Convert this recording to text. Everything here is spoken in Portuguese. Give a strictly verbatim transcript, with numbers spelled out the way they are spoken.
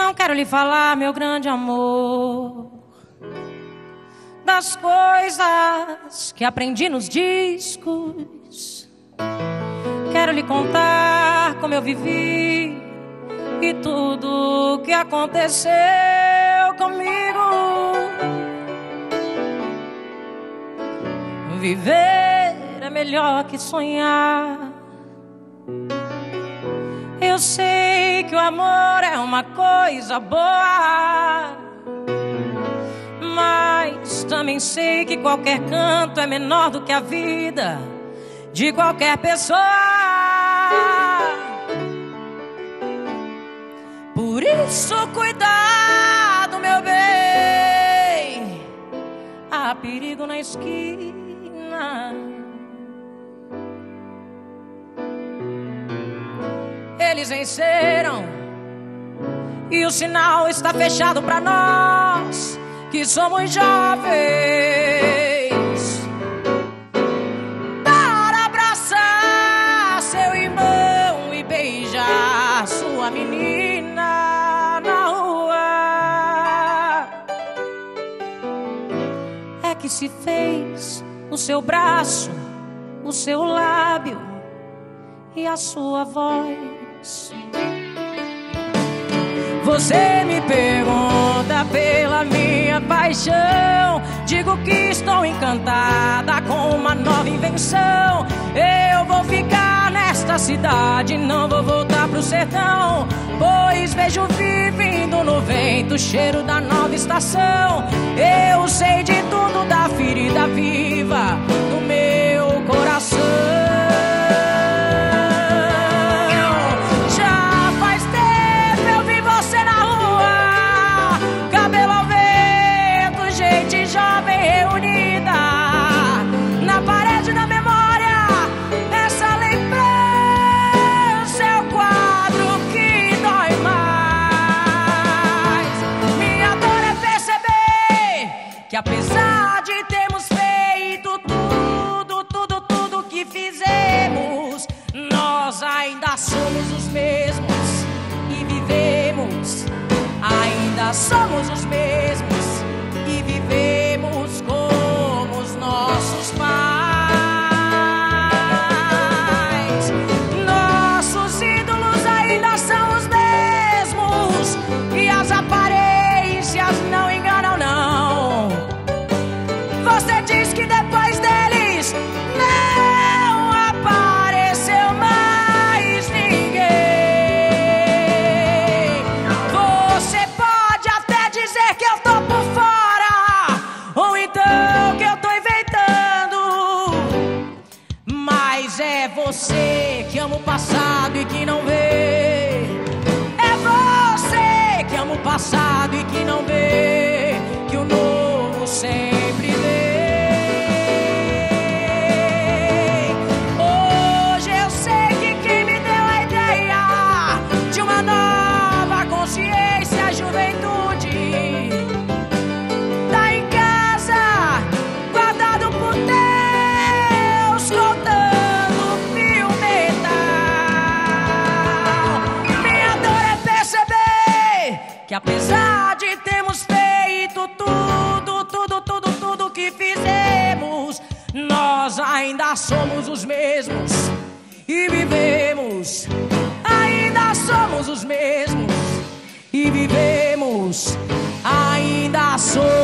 Não quero lhe falar, meu grande amor, das coisas que aprendi nos discos. Quero lhe contar como eu vivi e tudo que aconteceu comigo. Viver é melhor que sonhar. Eu sei que o amor é uma coisa boa, mas também sei que qualquer canto é menor do que a vida de qualquer pessoa. Por isso, cuidado, meu bem, há perigo na esquina. Eles venceram e o sinal está fechado para nós que somos jovens. Para abraçar seu irmão e beijar sua menina na rua, é que se fez o seu braço, o seu lábio e a sua voz. Você me pergunta pela minha paixão, digo que estou encantada com uma nova invenção. Eu vou ficar nesta cidade, não vou voltar pro sertão, pois vejo vindo no vento o cheiro da nova estação. Eu sei de tudo da ferida viva do meu coração. Apesar de termos feito tudo, tudo, tudo que fizemos, nós ainda somos os mesmos e vivemos. Ainda somos os mesmos e vivemos como os nossos pais. Nossos ídolos ainda são os mesmos e as aparências não enganam, não. Você diz que depois deles não apareceu mais ninguém. Você pode até dizer que eu tô por fora, ou então que eu tô inventando, mas é você que ama o passado e que não vê. É você que ama o passado e que não vê que o novo sempre vem. Hoje eu sei que quem me deu a ideia de uma nova consciência, a juventude, tá em casa, guardado por Deus, contando fio metal. Minha dor é perceber que apesar de termos feito tudo, tudo, tudo, tudo que fizemos, nós ainda somos os mesmos e vivemos. Ainda somos os mesmos e vivemos. Ainda somos